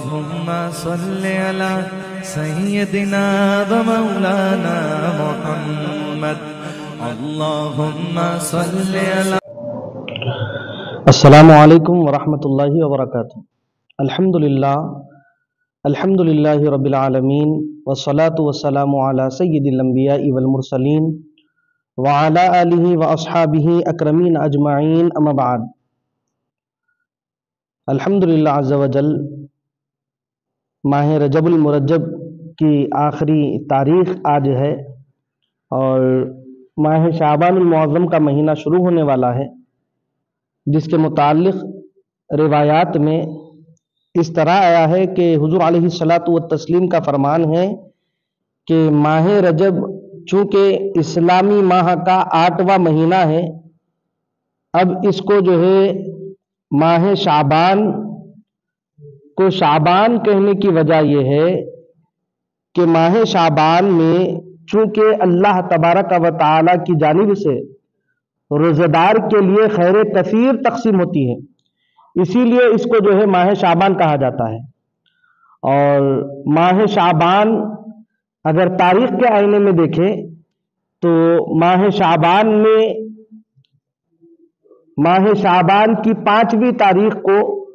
اللهم صل على سيدنا ومولانا محمد اللهم صل على السلام علیکم ورحمۃ اللہ وبرکاتہ۔ الحمدللہ رب العالمین والصلاة والسلام علی سید الانبیاء والمرسلین وعلی آلہ واصحابہ اکرمین اجمعین اما بعد۔ الحمدللہ عز وجل ماہ رجب المرجب کی آخری تاریخ آج ہے اور ماہ شعبان المعظم کا مہینہ شروع ہونے والا ہے، جس کے متعلق روایات میں اس طرح آیا ہے کہ حضور علیہ الصلاۃ والتسلیم کا فرمان ہے کہ ماہ رجب چونکہ اسلامی ماہ کا 8واں مہینہ ہے، اب اس کو جو ہے ماہ شعبان کو شعبان کہنے کی وجہ یہ ہے کہ ماہ شعبان میں چونکہ اللہ تبارک و تعالی کی جانب سے روزہ دار کے لیے خیر کثیر تقسیم ہوتی ہے، اسی لیے اس کو جو ہے ماہ شعبان کہا جاتا ہے۔ اور ماہ شعبان اگر تاریخ کے آئینے میں دیکھیں تو ماہ شعبان کی 5ویں تاریخ کو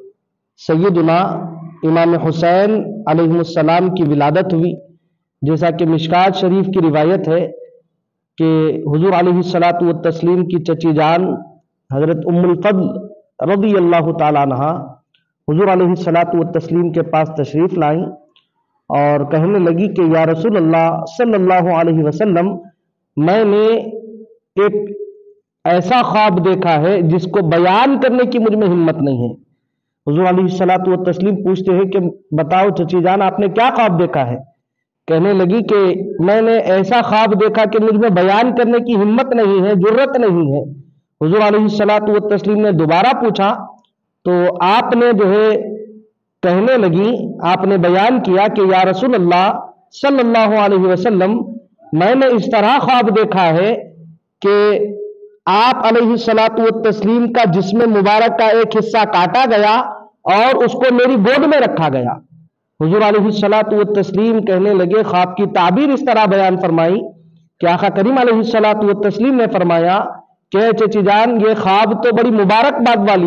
سیدنا امام حسین علیہ السلام کی ولادت ہوئی، جیسا کہ مشکات شریف کی روایت ہے کہ حضور علیہ الصلاۃ والتسلیم کی چچی جان حضرت ام الفضل رضی اللہ تعالیٰ عنہ حضور علیہ الصلاۃ والتسلیم کے پاس تشریف لائیں اور کہنے لگی کہ یا رسول اللہ صلی اللہ علیہ وسلم، میں نے ایک ایسا خواب دیکھا ہے جس کو بیان کرنے کی مجھ میں ہمت نہیں ہے۔ حضور علیہ الصلاۃ والتسلیم پوچھتے ہیں کہ بتاؤ چچی جان، آپ نے کیا خواب دیکھا ہے؟ کہنے لگی کہ میں نے ایسا خواب دیکھا کہ مجھ میں بیان کرنے کی ہمت نہیں ہے، جرت نہیں ہے۔ حضور علیہ الصلاۃ والتسلیم نے دوبارہ پوچھا تو آپ نے جو ہے کہنے لگی، آپ نے بیان کیا کہ یا رسول اللہ صلی اللہ علیہ وسلم، میں نے اس طرح خواب دیکھا ہے کہ آپ علیہ الصلاۃ والتسلیم کا جسم مبارک کا ایک حصہ کاٹا گیا اور اس کو میری گود میں رکھا گیا۔ حضور علیہ الصلاۃ والتسلیم کہنے لگے، خواب کی تعبیر اس طرح بیان فرمائی کہ آقا کریم علیہ الصلاۃ والتسلیم نے فرمایا کہ چچی جان، یہ خواب تو بڑی مبارک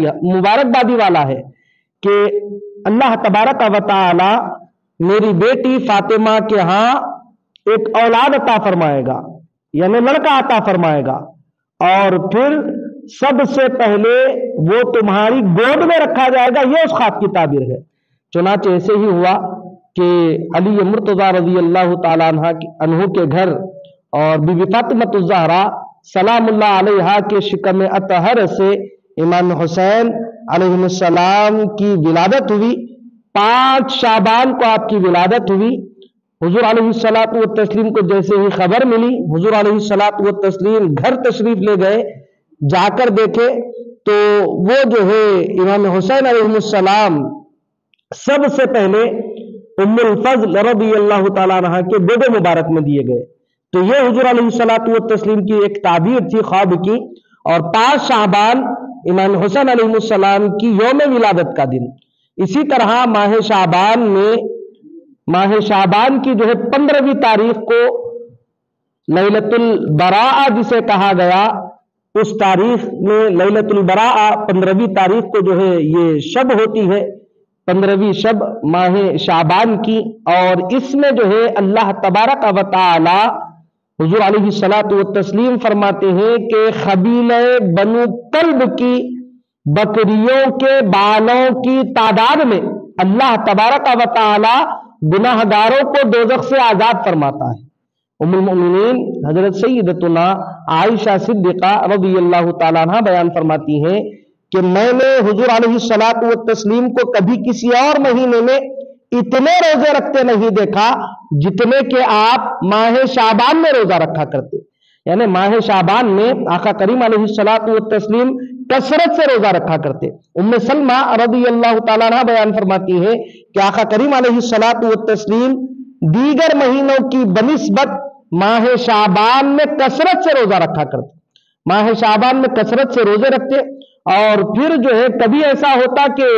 بادی والا ہے کہ اللہ تبارک و تعالی میری بیٹی فاطمہ کے ہاں ایک اولاد عطا فرمائے گا، یعنی لڑکا عطا فرمائے گا، اور پھر سب سے پہلے وہ تمہاری گود میں رکھا جائے گا۔ یہ اس خواب کی تعبیر ہے۔ چنانچہ ایسے ہی ہوا کہ علی مرتضیٰ رضی اللہ تعالیٰ عنہ کے گھر اور بی بی فاطمۃ الزہرا سلام اللہ علیہا کے شکم اطہر سے امام حسین علیہ السلام کی ولادت ہوئی۔ 5 شعبان کو آپ کی ولادت ہوئی۔ حضور علیہ الصلاۃ والتسلیم کو جیسے ہی خبر ملی، حضور علیہ الصلاۃ والتسلیم گھر تشریف لے گئے، جا کر دیکھے تو وہ جو ہے امام حسین علیہ السلام سب سے پہلے ام الفضل رضی اللہ تعالیٰ عنہ کے گود مبارک میں دیے گئے۔ تو یہ حضور علیہ الصلاۃ والتسلیم کی ایک تعبیر تھی خواب کی۔ اور 5 شعبان امام حسین علیہ السلام کی یوم ولادت کا دن۔ اسی طرح ماہ شعبان کی جو ہے 15ویں تاریخ کو لیلۃ البراء جسے کہا گیا، اس تاریخ میں لیلۃ البراء 15ویں تاریخ کو جو ہے یہ شب ہوتی ہے، 15ویں شب ماہ شعبان کی۔ اور اس میں جو ہے اللہ تبارک و تعالی حضور علیہ الصلاۃ والتسلیم فرماتے ہیں کہ قبیلہ بنو کلب کی بکریوں کے بالوں کی تعداد میں اللہ تبارک و تعالی گناہ گاروں کو دوزخ سے آزاد فرماتا ہے۔ ام المؤمنین حضرت سیدتنا عائشہ صدیقہ رضی اللہ تعالیٰ عنہ بیان فرماتی ہیں کہ میں نے حضور علیہ الصلاۃ والتسلیم کو کبھی کسی اور مہینے میں اتنے روزے رکھتے نہیں دیکھا جتنے کہ آپ ماہ شعبان میں روزہ رکھا کرتے۔ یعنی ماہ شعبان میں آقا کریم علیہ الصلاۃ والتسلیم کثرت سے روزہ رکھا کرتے۔ ام سلمہ رضی اللہ تعالیٰ عنہ بیان فرماتی ہے کہ آقا کریم علیہ الصلاۃ والتسلیم دیگر مہینوں کی بنسبت ماہ شعبان میں کثرت سے روزہ رکھا کرتے، ماہ شعبان میں کثرت سے روزے رکھتے۔ اور پھر جو ہے کبھی ایسا ہوتا کہ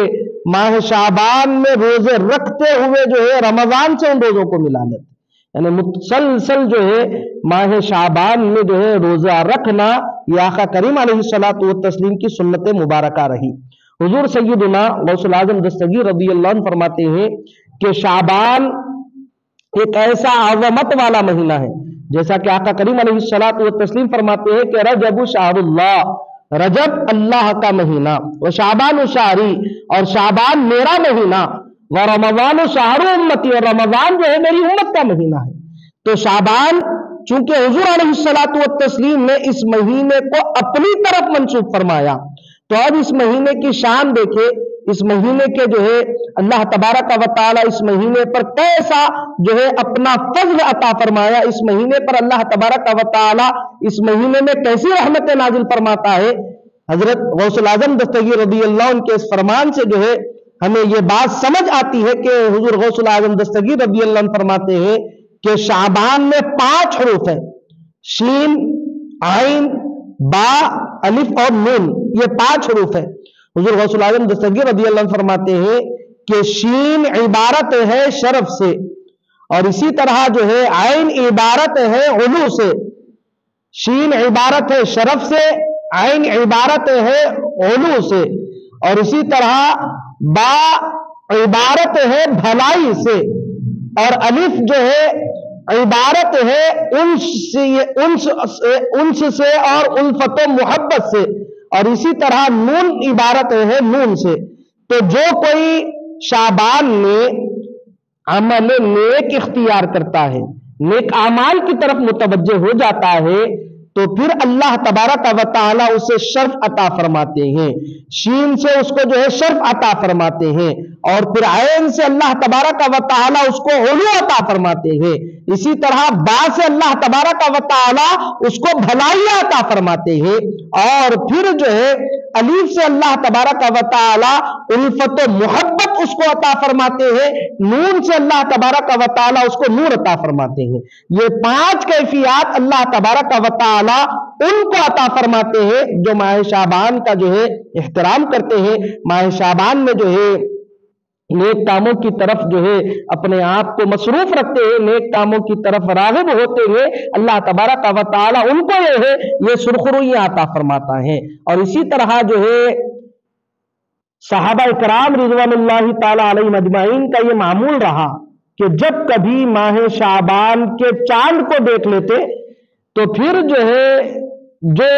ماہ شعبان میں روزے رکھتے ہوئے جو ہے رمضان سے ان روزوں کو ملا لیتے، یعنی مسلسل جو ہے ماہ شعبان میں جو ہے روزہ رکھنا یہ آقا کریم علیہ الصلوۃ والتسلیم کی سنت مبارکہ رہی۔ حضور سیدنا غوث الاعظم دستگیر رضی اللہ عنہ فرماتے ہیں کہ شعبان ایک ایسا عظمت والا مہینہ ہے، جیسا کہ آقا کریم علیہ الصلوۃ والتسلیم فرماتے ہیں کہ رجب شہر اللہ، رجب اللہ کا مہینہ، و شعبان شہری، اور شعبان میرا مہینہ، و رمضان شہر امتی، اور رمضان جو ہے میری امت کا مہینہ ہے۔ تو شعبان چونکہ حضور علیہ الصلوۃ والتسلیم نے اس مہینے کو اپنی طرف منسوب فرمایا، تو اب اس مہینے کی شان دیکھے، اس مہینے کے جو ہے اللہ تبارک و تعالی اس مہینے پر کیسا جو ہے اپنا فضل عطا فرمایا، اس مہینے پر اللہ تبارک و تعالی اس مہینے میں کیسی رحمت نازل فرماتا ہے۔ حضرت غوث الاعظم دستگیر رضی اللہ عنہ کے اس فرمان سے جو ہے ہمیں یہ بات سمجھ آتی ہے کہ حضور غوث الاعظم دستگیر رضی اللہ عنہ فرماتے ہیں کہ شعبان میں 5 حروف ہیں، شین، عین، با، الف اور نون، یہ 5 حروف ہیں۔ حضور غوث الاعظم دستگیر رضی اللہ عنہ فرماتے ہیں کہ شین عبارت ہے شرف سے، اور اسی طرح جو ہے عین عبارت ہے علو سے، شین عبارت ہے شرف سے، عین عبارت ہے علو سے، اور اسی طرح با عبارت ہے بھلائی سے، اور الف جو ہے عبارت ہے انس سے اور الفت و محبت سے، اور اسی طرح نون عبارت ہے نون سے۔ تو جو کوئی شعبان میں عمل نیک اختیار کرتا ہے، نیک اعمال کی طرف متوجہ ہو جاتا ہے، تو پھر اللہ تبارک و تعالی اسے شرف عطا فرماتے ہیں، شین سے اس کو جو ہے شرف عطا فرماتے ہیں، اور پھر عین سے اللہ تبارک و تعالی اس کو علو عطا فرماتے ہیں، اسی طرح با سے اللہ تبارک و تعالی اس کو بھلائی عطا فرماتے ہیں، اور پھر جو ہے الف سے اللہ تبارک و تعالی الفت و محبت اس کو عطا فرماتے ہیں، نون سے اللہ تبارک و تعالی اس کو نور عطا فرماتے ہیں۔ یہ 5 کیفیات اللہ تبارک و تعالی ان کو عطا فرماتے ہیں جو ماہ شعبان کا جو ہے احترام کرتے ہیں، ماہ شعبان میں جو ہے نیک کاموں کی طرف جو ہے اپنے آپ کو مصروف رکھتے ہیں، نیک کاموں کی طرف راغب ہوتے ہیں، اللہ تبارک و تعالی ان کو یہ ہے یہ سرخرویاں عطا فرماتا ہے۔ اور اسی طرح جو ہے صحابہ کرام رضوان اللہ تعالی علیہم اجمعین کا یہ معمول رہا کہ جب کبھی ماہ شعبان کے چاند کو دیکھ لیتے تو پھر جو ہے جو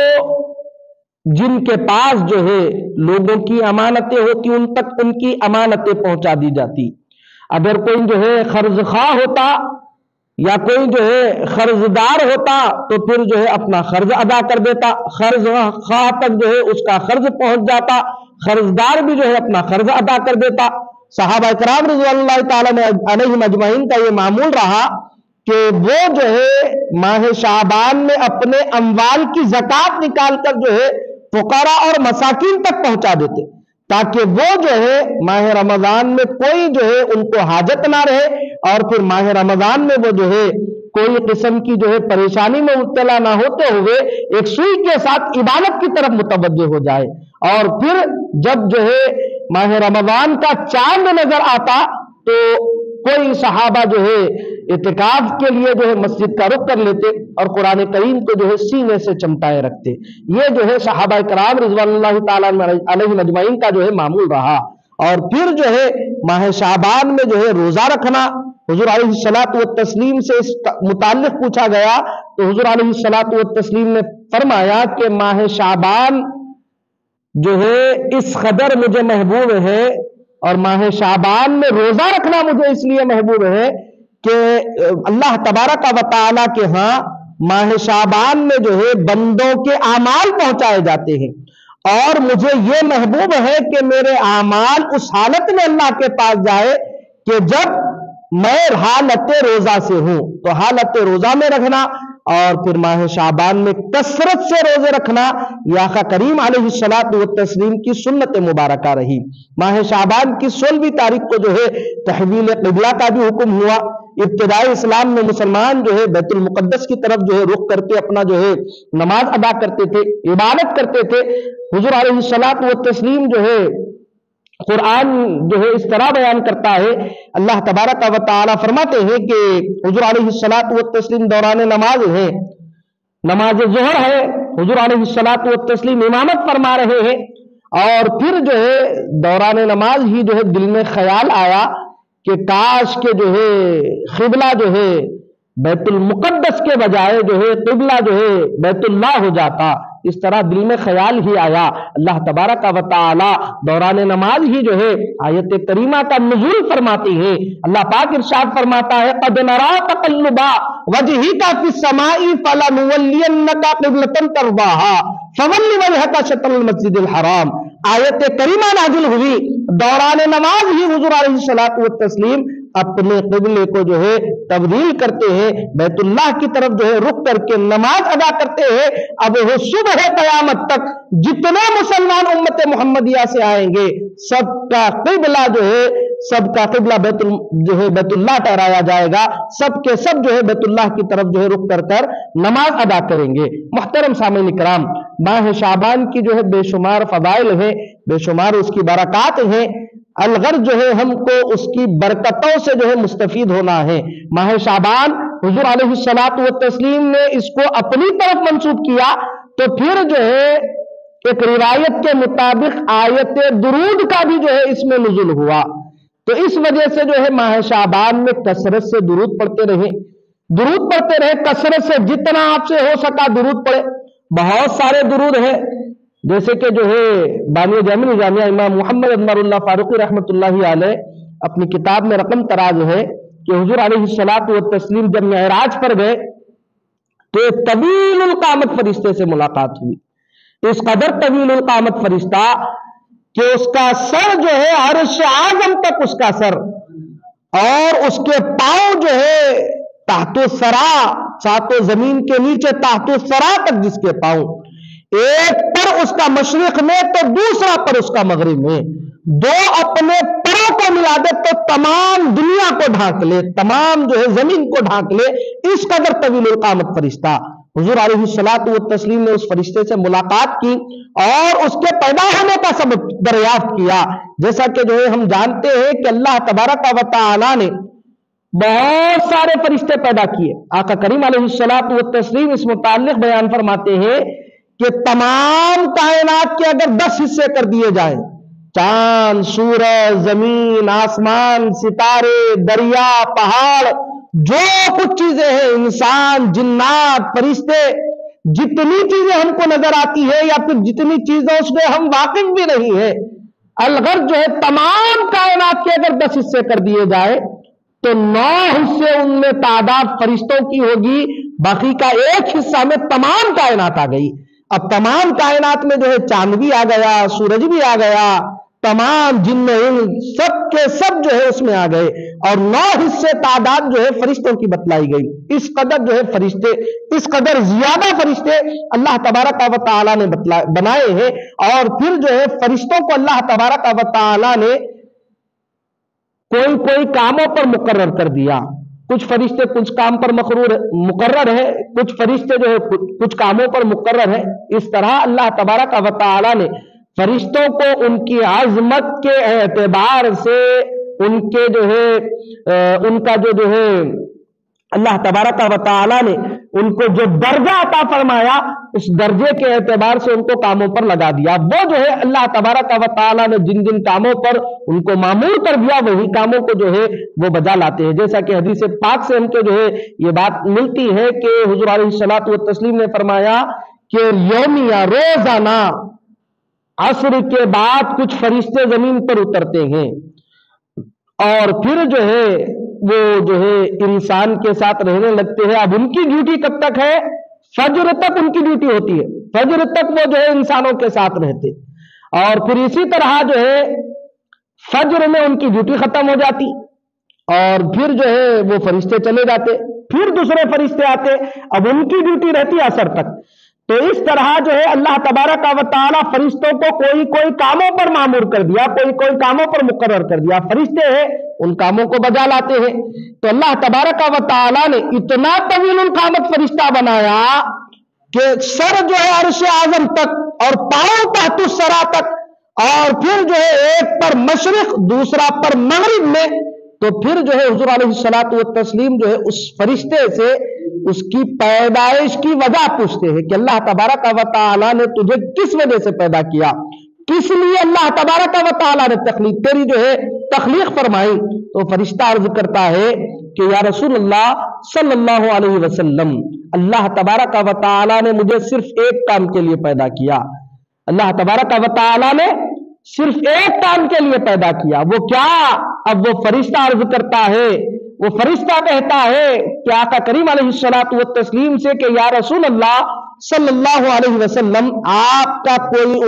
جن کے پاس جو ہے لوگوں کی امانتیں ہوتی ان تک ان کی امانتیں پہنچا دی جاتی۔ اگر کوئی جو ہے قرض خواہ ہوتا یا کوئی جو ہے قرض دار ہوتا تو پھر جو ہے اپنا قرض ادا کر دیتا، قرض خواہ تک جو ہے اس کا قرض پہنچ جاتا، قرض دار بھی جو ہے اپنا قرض ادا کر دیتا۔ صحابہ کرام رضوان اللہ تعالی علیہم اجمعین کا یہ معمول رہا کہ وہ جو ہے ماہ شعبان میں اپنے اموال کی زکوٰۃ نکال کر جو ہے فقراء اور مساکین تک پہنچا دیتے، تاکہ وہ جو ہے ماہ رمضان میں کوئی جو ہے ان کو حاجت نہ رہے، اور پھر ماہ رمضان میں وہ جو ہے کوئی قسم کی جو ہے پریشانی میں مبتلا نہ ہوتے ہوئے ایک سوئی کے ساتھ عبادت کی طرف متوجہ ہو جائے۔ اور پھر جب جو ہے ماہ رمضان کا چاند نظر آتا تو کوئی صحابہ جو ہے اعتکاف کے لیے جو ہے مسجد کا رخ کر لیتے اور قرآن کریم کو جو ہے سینے سے چمٹائے رکھتے۔ یہ جو ہے صحابہ کرام رضوان اللہ تعالیٰ علیہم اجمعین کا جو ہے معمول رہا۔ اور پھر جو ہے ماہ شعبان میں جو ہے روزہ رکھنا، حضور علیہ الصلوۃ والتسلیم سے اس متعلق پوچھا گیا تو حضور علیہ الصلوۃ والتسلیم نے فرمایا کہ ماہ شعبان جو ہے اس قدر مجھے محبوب ہے، اور ماہ شعبان میں روزہ رکھنا مجھے اس لیے محبوب ہے کہ اللہ تبارک و تعالی کے ہاں ماہ شعبان میں جو ہے بندوں کے اعمال پہنچائے جاتے ہیں، اور مجھے یہ محبوب ہے کہ میرے اعمال اس حالت میں اللہ کے پاس جائے کہ جب میں حالت روزہ سے ہوں۔ تو حالت روزہ میں رکھنا اور پھر ماہ شعبان میں کثرت سے روزے رکھنا یہ آقا کریم علیہ الصلوۃ والتسلیم کی سنت مبارکہ رہی۔ ماہ شعبان کی 16ویں تاریخ کو جو ہے تحویل قبلہ کا بھی حکم ہوا۔ ابتدائی اسلام میں مسلمان جو ہے بیت المقدس کی طرف جو ہے رخ کرتے اپنا جو ہے نماز ادا کرتے تھے، عبادت کرتے تھے۔ حضور علیہ الصلوۃ والتسلیم جو ہے قرآن جو ہے اس طرح بیان کرتا ہے، اللہ تبارک و تعالی فرماتے ہیں کہ حضور علیہ الصلوۃ والتسلیم دوران نماز ہے، نماز ظہر ہے، حضور علیہ الصلوۃ والتسلیم امامت فرما رہے ہیں، اور پھر جو ہے دوران نماز ہی جو ہے دل میں خیال آیا کہ کاش کہ جو ہے قبلہ جو ہے بیت المقدس کے بجائے جو ہے قبلہ جو ہے بیت اللہ ہو جاتا۔ اس طرح دل میں خیال ہی آیا۔ اللہ تبارک و تعالی دوران نماز ہی جو ہے آیت کریمہ کا نزول فرماتی ہے۔ اللہ پاک ارشاد فرماتا ہے قد نرى تقلب وجهك في السماء فلنولينك قبلة ترضاها فول وجهك شطر المسجد الحرام۔ آیت کریمہ نازل ہوئی، دوران نماز ہی حضور علیہ الصلوۃ والتسلیم اپنے قبلے کو جو ہے تبدیل کرتے ہیں، بیت اللہ کی طرف جو ہے رخ کر کے نماز ادا کرتے ہیں۔ اب وہ صبح قیامت تک جتنے مسلمان امت محمدیہ سے آئیں گے سب کا قبلہ جو ہے سب کا قبلہ بیت اللہ ٹھہرایا جائے گا، سب کے سب جو ہے بیت اللہ کی طرف جو ہے رخ کر نماز ادا کریں گے۔ محترم سامعین کرام، ماہ شعبان کی جو ہے بے شمار فضائل ہیں، بے شمار اس کی برکات ہیں، الغرض جو ہے ہم کو اس کی برکتوں سے جو ہے مستفید ہونا ہے۔ ماہ شعبان حضور علیہ الصلوۃ والتسلیم نے اس کو اپنی طرف منسوب کیا تو پھر جو ہے ایک روایت کے مطابق آیت درود کا بھی جو ہے اس میں نزول ہوا، تو اس وجہ سے جو ہے ماہ شعبان میں کثرت سے درود پڑھتے رہے، کثرت سے جتنا آپ سے ہو سکا درود پڑھے۔ بہت سارے درود ہیں، جیسے کہ جو ہے بانی جامع نظامیہ امام محمد انور اللہ فاروقی رحمۃ اللہ علیہ اپنی کتاب میں رقم تراز ہے کہ حضور علیہ الصلوۃ والتسلیم جب معراج پر گئے تو ایک طویل القامت فرشتے سے ملاقات ہوئی، اس قدر طویل القامت فرشتہ کہ اس کا سر جو ہے عرش اعظم تک اس کا سر، اور اس کے پاؤں جو ہے تحت الثرا، ساتوں زمین کے نیچے تحت الثرا تک جس کے پاؤں، ایک پر اس کا مشرق میں تو دوسرا پر اس کا مغرب میں، دو اپنے پروں کو ملا دے تو تمام دنیا کو ڈھانک لے، تمام جو ہے زمین کو ڈھانک لے، اس قدر طویل القامت فرشتہ۔ حضور علیہ الصلوۃ والتسلیم نے اس فرشتے سے ملاقات کی اور اس کے پیدا ہونے کا سبب دریافت کیا۔ جیسا کہ جو ہے ہم جانتے ہیں کہ اللہ تبارک و تعالی نے بہت سارے فرشتے پیدا کیے۔ آقا کریم علیہ الصلوۃ والتسلیم اس متعلق بیان فرماتے ہیں کہ تمام کائنات کے اگر 10 حصے کر دیے جائیں، چاند، سورج، زمین، آسمان، ستارے، دریا، پہاڑ، جو کچھ چیزیں ہیں، انسان، جنات، فرشتے، جتنی چیزیں ہم کو نظر آتی ہے یا پھر جتنی چیزیں اس میں ہم واقف بھی نہیں ہے، الغرض جو ہے تمام کائنات کے اگر 10 حصے کر دیے جائے تو 9 حصے ان میں تعداد فرشتوں کی ہوگی، باقی کا ایک حصہ میں تمام کائنات آ گئی۔ اب تمام کائنات میں جو ہے چاند بھی آ گیا، سورج بھی آ گیا، تمام جن سب کے سب جو ہے اس میں آ گئے، اور 9 حصے تعداد جو ہے فرشتوں کی بتلائی گئی۔ اس قدر جو ہے فرشتے، اس قدر زیادہ فرشتے اللہ تبارک و تعالی نے بنائے ہیں، اور پھر جو ہے فرشتوں کو اللہ تبارک و تعالی نے کوئی کاموں پر مقرر کر دیا۔ کچھ فرشتے کچھ کام پر مقرر ہے، کچھ فرشتے جو ہے کچھ کاموں پر مقرر ہے۔ اس طرح اللہ تبارک و تعالی نے فرشتوں کو ان کی عظمت کے اعتبار سے ان کے جو ہے ان کا جو ہے اللہ تبارک و تعالی نے ان کو جو درجہ عطا فرمایا، اس درجے کے اعتبار سے ان کو کاموں پر لگا دیا۔ وہ جو ہے اللہ تبارک و تعالی نے جن جن کاموں پر ان کو مامور کر دیا وہی کاموں کو جو ہے وہ بجا لاتے ہیں۔ جیسا کہ حدیث پاک سے ہم کو جو ہے یہ بات ملتی ہے کہ حضور علیہ الصلوۃ والتسلیم نے فرمایا کہ یومیہ، روزانہ عصر کے بعد کچھ فرشتے زمین پر اترتے ہیں، اور پھر جو ہے وہ جو ہے انسان کے ساتھ رہنے لگتے ہیں۔ اب ان کی ڈیوٹی کب تک ہے؟ فجر تک ان کی ڈیوٹی ہوتی ہے، فجر تک وہ جو ہے انسانوں کے ساتھ رہتے، اور پھر اسی طرح جو ہے فجر میں ان کی ڈیوٹی ختم ہو جاتی، اور پھر جو ہے وہ فرشتے چلے جاتے، پھر دوسرے فرشتے آتے، اب ان کی ڈیوٹی رہتی عصر تک۔ تو اس طرح جو ہے اللہ تبارک و تعالی فرشتوں کو کوئی کاموں پر مامور کر دیا، کوئی کاموں پر مقرر کر دیا۔ فرشتے ہیں ان کاموں کو بجا لاتے ہیں۔ تو اللہ تبارک و تعالی نے اتنا طویل القامت فرشتہ بنایا کہ سر جو ہے عرش اعظم تک اور پاؤں تحت الثرا تک، اور پھر جو ہے ایک پر مشرق دوسرا پر مغرب میں، تو پھر جو ہے حضور علیہ الصلوۃ والتسلیم جو ہے اس فرشتے سے اس کی پیدائش کی وجہ پوچھتے ہیں کہ اللہ تبارک و تعالیٰ نے تجھے کس وجہ سے پیدا کیا، کس لیے اللہ تبارک و تعالیٰ نے تیری جو ہے تخلیق فرمائی۔ تو فرشتہ عرض کرتا ہے کہ یا رسول اللہ صلی اللہ علیہ وسلم، اللہ تبارک و تعالیٰ نے مجھے صرف ایک کام کے لیے پیدا کیا، اللہ تبارک و تعالیٰ نے صرف ایک کام کے لیے پیدا کیا، وہ کیا؟ اب وہ فرشتہ عرض کرتا ہے، وہ فرشتہ کہتا ہے کہ آقا کریم علیہ الصلوۃ والتسلیم سے کہ یا رسول اللہ صلی اللہ علیہ وسلم، آپ کا کوئی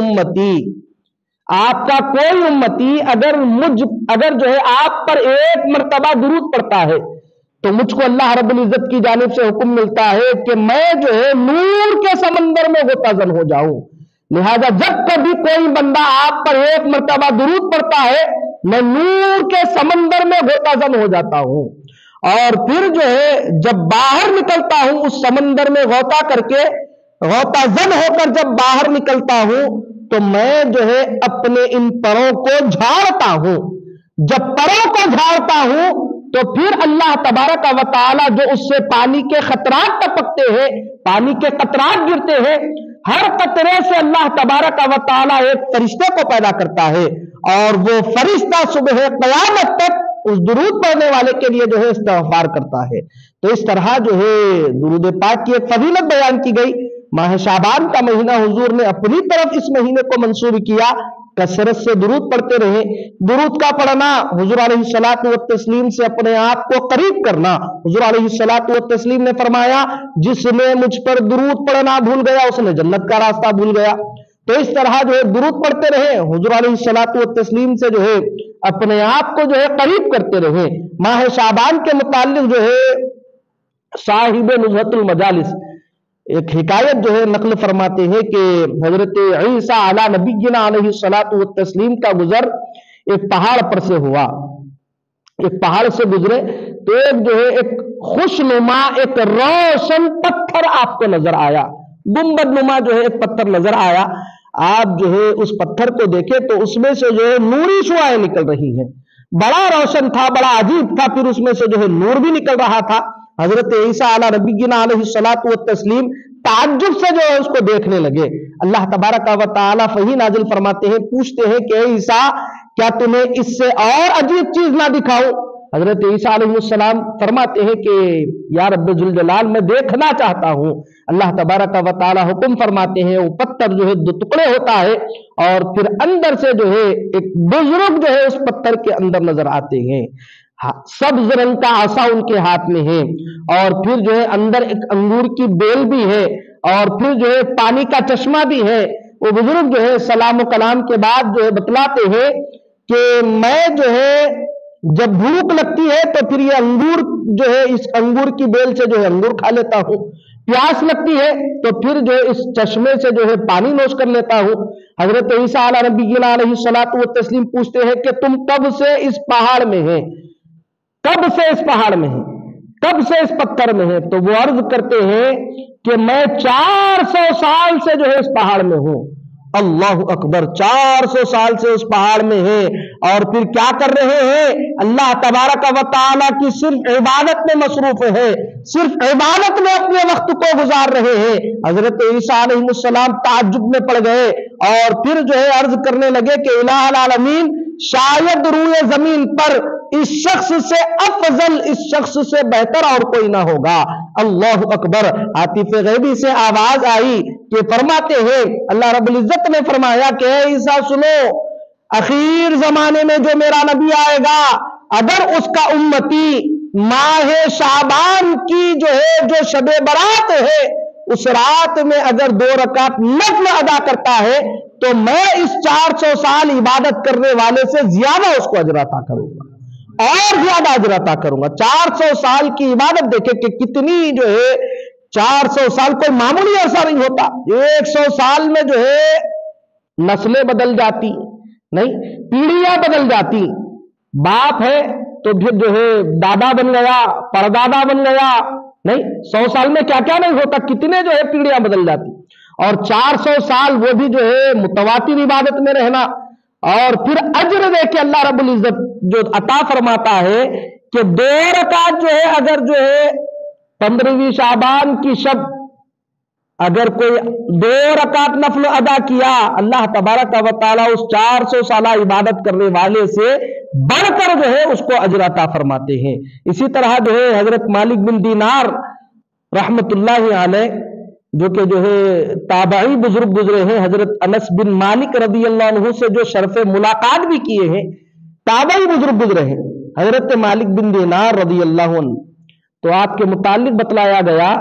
امتی اگر جو ہے آپ پر ایک مرتبہ درود پڑتا ہے تو مجھ کو اللہ رب العزت کی جانب سے حکم ملتا ہے کہ میں جو ہے نور کے سمندر میں غوطہ زن ہو جاؤں۔ لہذا جب کبھی کوئی بندہ آپ پر ایک مرتبہ درود پڑتا ہے، میں نور کے سمندر میں غوطہ زن ہو جاتا ہوں، اور پھر جو ہے جب باہر نکلتا ہوں اس سمندر میں غوطہ زن ہو کر جب باہر نکلتا ہوں تو میں جو ہے اپنے ان پروں کو جھاڑتا ہوں۔ جب پروں کو جھاڑتا ہوں تو پھر اللہ تبارک و تعالی جو اس سے پانی کے قطرات ٹپکتے ہیں، پانی کے قطرات گرتے ہیں، ہر قطرے سے اللہ تبارک و تعالی ایک فرشتے کو پیدا کرتا ہے، اور وہ فرشتہ صبح قیامت تک اس درود پڑھنے والے کے لیے جو ہے استغفار کرتا ہے۔ تو اس طرح جو ہے درود پاک کی ایک فضیلت بیان کی گئی۔ ماہ شعبان کا مہینہ حضور نے اپنی طرف اس مہینے کو منسوب کیا، کثرت سے درود پڑھتے رہے۔ درود کا پڑھنا حضور علیہ الصلوۃ والتسلیم سے اپنے آپ کو قریب کرنا۔ حضور علیہ الصلوۃ والتسلیم نے فرمایا جس نے مجھ پر درود پڑھنا بھول گیا اس نے جنت کا راستہ بھول گیا۔ تو اس طرح جو ہے درود پڑھتے رہے، حضور علیہ الصلوۃ والتسلیم سے جو ہے اپنے آپ کو جو ہے قریب کرتے رہے۔ ماہ شعبان کے متعلق جو ہے صاحب نزہۃ المجالس ایک حکایت جو ہے نقل فرماتے ہیں کہ حضرت عیسیٰ علی نبینا علیہ الصلوۃ والتسلیم کا گزر ایک پہاڑ پر سے ہوا، ایک پہاڑ سے گزرے تو ایک جو ہے ایک خوش نما ایک روشن پتھر آپ کو نظر آیا، گنبد نما جو ہے ایک پتھر نظر آیا۔ آپ جو ہے اس پتھر کو دیکھے تو اس میں سے جو ہے نوری شعاعیں نکل رہی ہیں، بڑا روشن تھا، بڑا عجیب تھا، پھر اس میں سے جو ہے نور بھی نکل رہا تھا۔ حضرت عیسیٰ علی نبینا علیہ الصلوۃ والتسلیم تعجب سے جو ہے اس کو دیکھنے لگے۔ اللہ تبارک و تعالی وحی نازل فرماتے ہیں، پوچھتے ہیں کہ اے عیسیٰ کیا تمہیں اس سے اور عجیب چیز نہ دکھاؤں؟ حضرت عیسیٰ علیہ السلام فرماتے ہیں کہ یا رب ذوالجلال میں دیکھنا چاہتا ہوں۔ اللہ تبارک و تعالی حکم فرماتے ہیں، وہ پتھر جو ہے دو ٹکڑے ہوتا ہے اور پھر اندر سے جو ہے ایک بزرگ جو ہے اس پتھر کے اندر نظر آتے ہیں، سبز رنگ کا عصا ان کے ہاتھ میں ہے، اور پھر جو ہے اندر ایک انگور کی بیل بھی ہے، اور پھر جو ہے پانی کا چشمہ بھی ہے۔ وہ بزرگ جو ہے سلام و کلام کے بعد جو ہے بتلاتے ہیں کہ میں جو ہے جب بھوک لگتی ہے تو پھر یہ انگور جو ہے اس انگور کی بیل سے جو ہے انگور کھا لیتا ہوں، پیاس لگتی ہے تو پھر جو ہے اس چشمے سے جو ہے پانی نوش کر لیتا ہوں۔ حضرت عیسیٰ علی نبینا علیہ الصلوۃ والتسلیم پوچھتے ہیں کہ تم کب سے اس پہاڑ میں ہیں، کب سے اس پہاڑ میں ہیں، کب سے اس پتھر میں ہیں؟ تو وہ عرض کرتے ہیں کہ میں 400 سال سے جو ہے اس پہاڑ میں ہوں۔ اللہ اکبر، 400 سال سے اس پہاڑ میں ہیں، اور پھر کیا کر رہے ہیں؟ اللہ تبارک و تعالیٰ کی صرف عبادت میں مصروف ہے، صرف عبادت میں اپنے وقت کو گزار رہے ہیں۔ حضرت عیسیٰ علیہ السلام تعجب میں پڑ گئے اور پھر جو ہے عرض کرنے لگے کہ الہ العالمین، شاید روئے زمین پر اس شخص سے افضل، اس شخص سے بہتر اور کوئی نہ ہوگا۔ اللہ اکبر۔ عاطف غیبی سے آواز آئی کہ فرماتے ہیں اللہ رب العزت نے فرمایا کہ اے عیسیٰ سنو، اخیر زمانے میں جو میرا نبی آئے گا اگر اس کا امتی ماہ شعبان کی جو ہے جو شب برات ہے اس رات میں اگر 2 رکعت نفل ادا کرتا ہے تو میں اس 400 سال عبادت کرنے والے سے زیادہ اس کو اجر عطا کروں گا، اور زیادہ اجر عطا کروں گا۔ 400 سال کی عبادت دیکھیں کہ کتنی جو ہے 400 سال کوئی معمولی عرصہ نہیں ہوتا۔ 100 سال میں جو ہے نسلیں بدل جاتی، نہیں پیڑھیاں بدل جاتی، باپ ہے تو پھر جو ہے دادا بن گیا، پردادا بن گیا، نہیں 100 سال میں کیا کیا نہیں ہوتا، کتنے جو ہے پیڑھیاں بدل جاتی۔ اور 400 سال وہ بھی جو ہے متواتر عبادت میں رہنا، اور پھر اجر دے کے اللہ رب العزت جو عطا فرماتا ہے کہ 2 رکعت جو ہے اگر جو ہے 15ویں شعبان کی شب اگر کوئی 2 رکعت نفل ادا کیا، اللہ تبارک و تعالیٰ اس 400 سالہ عبادت کرنے والے سے بڑھ کر جو ہے اس کو اجر عطا فرماتے ہیں۔ اسی طرح جو ہے حضرت مالک بن دینار رحمت اللہ علیہ جو کہ جو ہے تابعی بزرگ گزرے ہیں، حضرت انس بن مالک رضی اللہ عنہ سے جو شرف ملاقات بھی کیے ہیں، تابعی بزرگ گزرے ہیں حضرت مالک بن دینار رضی اللہ عنہ، تو آپ کے متعلق بتلایا گیا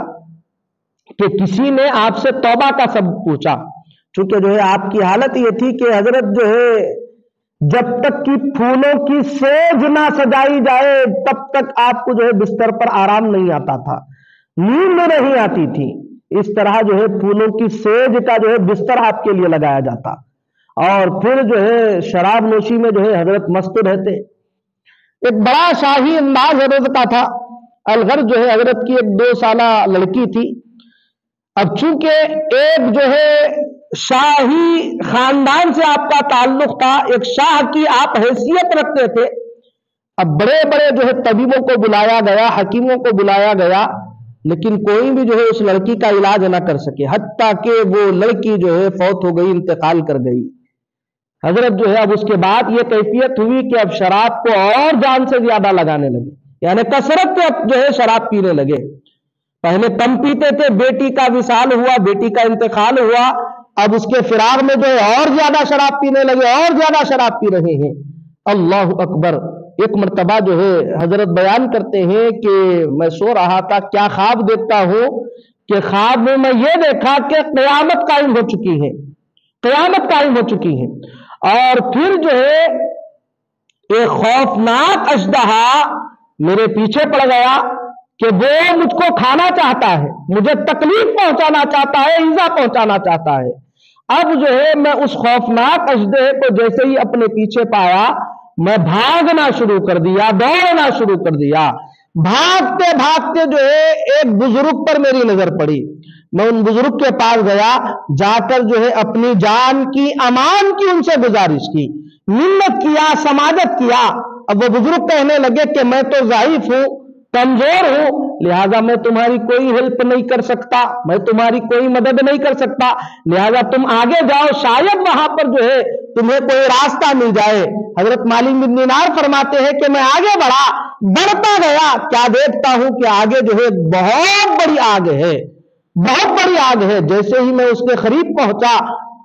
کہ کسی نے آپ سے توبہ کا سبب پوچھا، چونکہ جو ہے آپ کی حالت یہ تھی کہ حضرت جو ہے جب تک کہ پھولوں کی سیج نہ سجائی جائے تب تک آپ کو جو ہے بستر پر آرام نہیں آتا تھا، نیند نہیں آتی تھی۔ اس طرح جو ہے پھولوں کی سیج کا جو ہے بستر آپ کے لیے لگایا جاتا، اور پھر جو ہے شراب نوشی میں جو ہے حضرت مست رہتے۔ ایک بڑا شاہی انداز حضرت کا تھا۔ الغرض جو ہے حضرت کی ایک 2 سالہ لڑکی تھی۔ اب چونکہ ایک جو ہے شاہی خاندان سے آپ کا تعلق تھا، ایک شاہ کی آپ حیثیت رکھتے تھے، اب بڑے بڑے جو ہے طبیبوں کو بلایا گیا، حکیموں کو بلایا گیا، لیکن کوئی بھی جو ہے اس لڑکی کا علاج نہ کر سکے، حتیٰ کہ وہ لڑکی جو ہے فوت ہو گئی، انتقال کر گئی۔ حضرت جو ہے اب اس کے بعد یہ کیفیت ہوئی کہ اب شراب کو اور جان سے زیادہ لگانے لگے، یعنی کثرت سے اب جو ہے شراب پینے لگے۔ پہلے کم پیتے تھے، بیٹی کا وصال ہوا، بیٹی کا انتقال ہوا، اب اس کے فراغ میں جو ہے اور زیادہ شراب پینے لگے، اور زیادہ شراب پی رہے ہیں۔ اللہ اکبر۔ ایک مرتبہ جو ہے حضرت بیان کرتے ہیں کہ میں سو رہا تھا، کیا خواب دیکھتا ہوں کہ خواب میں میں یہ دیکھا کہ قیامت قائم ہو چکی ہے، قیامت قائم ہو چکی ہے، اور پھر جو ہے ایک خوفناک اژدہا میرے پیچھے پڑ گیا کہ وہ مجھ کو کھانا چاہتا ہے، مجھے تکلیف پہنچانا چاہتا ہے، ایذا پہنچانا چاہتا ہے۔ اب جو ہے میں اس خوفناک اژدہے کو جیسے ہی اپنے پیچھے پایا، میں بھاگنا شروع کر دیا، دوڑنا شروع کر دیا۔ بھاگتے بھاگتے جو ہے ایک بزرگ پر میری نظر پڑی، میں ان بزرگ کے پاس گیا، جا کر جو ہے اپنی جان کی امان کی ان سے گزارش کی، منت کیا، سماجت کیا۔ اب وہ بزرگ کہنے لگے کہ میں تو ضعیف ہوں، کمزور ہوں، لہذا میں تمہاری کوئی ہیلپ نہیں کر سکتا، میں تمہاری کوئی مدد نہیں کر سکتا، لہذا تم آگے جاؤ، شاید وہاں پر جو ہے تمہیں کوئی راستہ مل جائے۔ حضرت مالک بن دینار فرماتے ہیں کہ میں آگے بڑھا، بڑھتا گیا، کیا دیکھتا ہوں کہ آگے جو ہے بہت بڑی آگ ہے، بہت بڑی آگ ہے۔ جیسے ہی میں اس کے قریب پہنچا،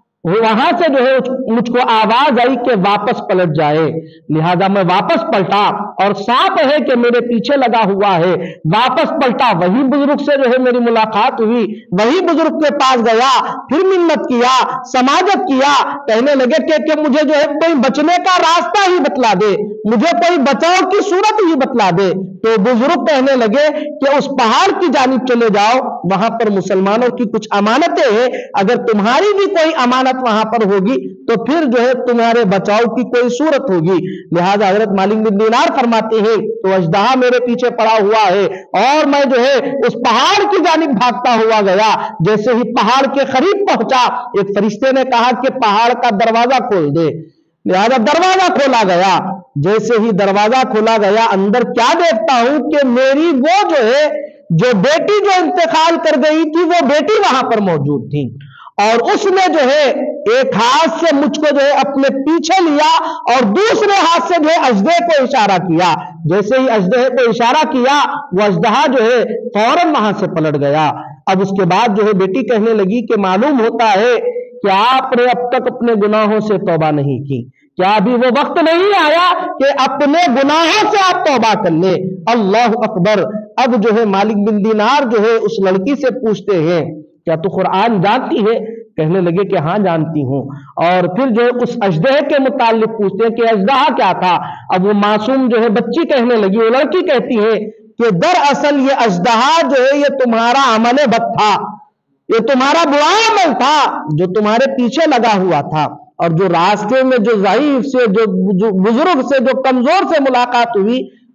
وہاں سے جو ہے مجھ کو آواز آئی کہ واپس پلٹ جائے، لہذا میں واپس پلٹا، اور صاف ہے کہ میرے پیچھے لگا ہوا ہے۔ واپس پلٹا، وہی بزرگ سے جو ہے میری ملاقات ہوئی، وہی بزرگ کے پاس گیا، پھر منت کیا، سماجت کیا، کہنے لگے کہ مجھے جو ہے کوئی بچنے کا راستہ ہی بتلا دے، مجھے کوئی بچاؤ کی صورت ہی بتلا دے۔ تو بزرگ کہنے لگے کہ اس پہاڑ کی جانب چلے جاؤ، وہاں پر مسلمانوں کی کچھ امانتیں ہیں، اگر تمہاری بھی کوئی امانت وہاں پر ہوگی تو پھر جو ہے تمہارے بچاؤ کی کوئی صورت ہوگی۔ لہذا حضرت مالک بن دینار فرماتے ہیں تو اژدہا میرے پیچھے پڑا ہوا ہے، اور میں جو ہے اس پہاڑ کی جانب بھاگتا ہوا گیا۔ جیسے ہی پہاڑ کے قریب پہنچا، ایک فرشتے نے کہا کہ پہاڑ کا دروازہ کھول دے، لہذا دروازہ کھولا گیا۔ جیسے ہی دروازہ کھولا گیا، اندر کیا دیکھتا ہوں کہ میری وہ جو ہے جو بیٹی جو انتقال کر گئی تھی، وہ بیٹی وہاں پر موجود تھی، اور اس نے جو ہے ایک ہاتھ سے مجھ کو جو ہے اپنے پیچھے لیا، اور دوسرے ہاتھ سے جو ہے اژدہے کو اشارہ کیا۔ جیسے ہی اژدہے کو اشارہ کیا، وہ اژدہا جو ہے فوراً وہاں سے پلٹ گیا۔ اب اس کے بعد جو ہے بیٹی کہنے لگی کہ معلوم ہوتا ہے کہ آپ نے اب تک اپنے گناہوں سے توبہ نہیں کی، کیا ابھی وہ وقت نہیں آیا کہ اپنے گناہوں سے آپ توبہ کر لیں؟ اللہ اکبر۔ اب جو ہے مالک بن دینار جو ہے اس لڑکی سے پوچھتے ہیں کیا تو قرآن جانتی ہے؟ کہنے لگے کہ ہاں جانتی ہوں۔ اور پھر جو ہے اس اژدہے کے متعلق پوچھتے ہیں کہ اژدہا کیا تھا؟ اب وہ معصوم جو ہے بچی کہنے لگی، وہ لڑکی کہتی ہے کہ دراصل یہ اژدہا جو ہے یہ تمہارا عمل بد تھا، یہ تمہارا برا عمل تھا جو تمہارے پیچھے لگا ہوا تھا، اور جو راستے میں جو ضعیف سے، جو بزرگ سے، جو کمزور سے ملاقات ہوئی،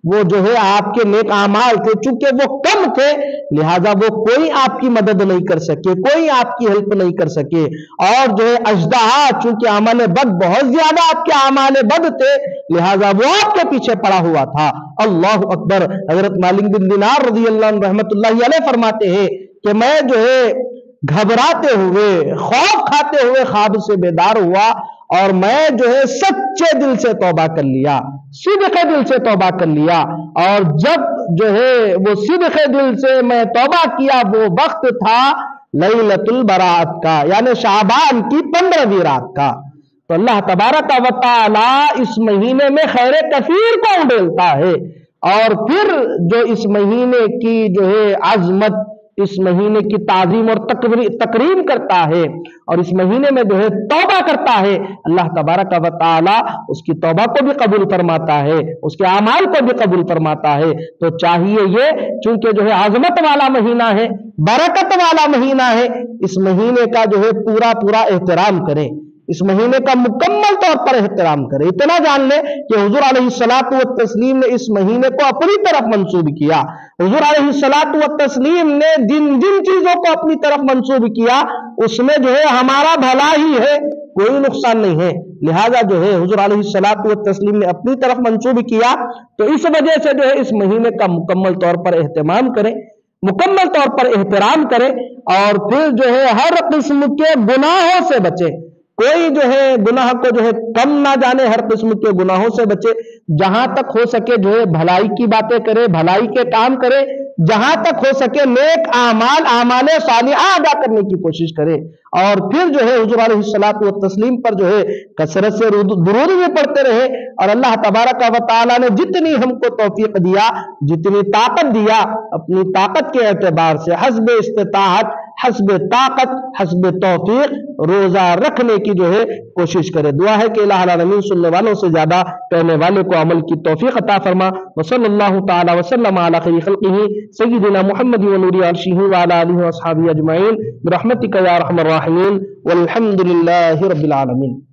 وہ جو ہے آپ کے نیک اعمال تھے، چونکہ وہ کم تھے لہذا وہ کوئی آپ کی مدد نہیں کر سکے، کوئی آپ کی ہیلپ نہیں کر سکے، اور جو ہے اژدہا چونکہ عمل بد بہت زیادہ آپ کے اعمال بد تھے لہذا وہ آپ کے پیچھے پڑا ہوا تھا۔ اللہ اکبر۔ حضرت مالک بن دینار رضی اللہ عنہ رحمت اللہ علیہ فرماتے ہیں کہ میں جو ہے گھبراتے ہوئے خوف کھاتے ہوئے خواب سے بیدار ہوا اور میں جو ہے سچے دل سے توبہ کر لیا، صدق دل سے توبہ کر لیا، اور جب جو ہے وہ صدق دل سے میں توبہ کیا وہ وقت تھا لیلۃ البراۃ کا، یعنی شعبان کی 15ویں رات کا۔ تو اللہ تبارک و تعالی اس مہینے میں خیر کثیر کو اڈیلتا ہے، اور پھر جو اس مہینے کی جو ہے عظمت، اس مہینے کی تعظیم اور تکریم کرتا ہے اور اس مہینے میں جو ہے توبہ کرتا ہے، اللہ تبارک و تعالی اس کی توبہ کو بھی قبول فرماتا ہے، اس کے اعمال کو بھی قبول فرماتا ہے۔ تو چاہیے یہ، چونکہ جو ہے عظمت والا مہینہ ہے، برکت والا مہینہ ہے، اس مہینے کا جو ہے پورا احترام کریں، اس مہینے کا مکمل طور پر احترام کریں۔ اتنا جان لیں کہ حضور علیہ الصلوۃ والتسلیم نے اس مہینے کو اپنی طرف منسوب کیا۔ حضور علیہ الصلوۃ والتسلیم نے جن چیزوں کو اپنی طرف منسوب کیا اس میں جو ہے ہمارا بھلا ہی ہے، کوئی نقصان نہیں ہے، لہذا جو ہے حضور علیہ الصلوۃ والتسلیم نے اپنی طرف منسوب کیا، تو اس وجہ سے جو ہے اس مہینے کا مکمل طور پر اہتمام کریں، مکمل طور پر احترام کریں، اور پھر جو ہے ہر قسم کے گناہوں سے بچیں۔ کوئی جو ہے گناہ کو جو ہے کم نہ جانے، ہر قسم کے گناہوں سے بچے، جہاں تک ہو سکے جو ہے بھلائی کی باتیں کرے، بھلائی کے کام کرے، جہاں تک ہو سکے نیک اعمال صالحہ ادا کرنے کی کوشش کرے، اور پھر جو ہے حضور علیہ الصلوۃ والتسلیم پر جو ہے کثرت سے درود بھی پڑھتے رہے، اور اللہ تبارک و تعالی نے جتنی ہم کو توفیق دیا، جتنی طاقت دیا، اپنی طاقت کے اعتبار سے حسب استطاعت، حسب طاقت، حسب توفیق روزہ رکھنے کی جو ہے کوشش کرے۔ دعا ہے کہ الہ العالمین سننے والوں سے زیادہ کہنے والے کو عمل کی توفیق عطا فرما۔ وصلی اللہ تعالی وسلم علی خیر خلقہ سیدنا محمد ونور عرشہ وعلی آلہ واصحابہ اجمعین برحمتک یا ارحم الراحمین والحمد للہ رب العالمین۔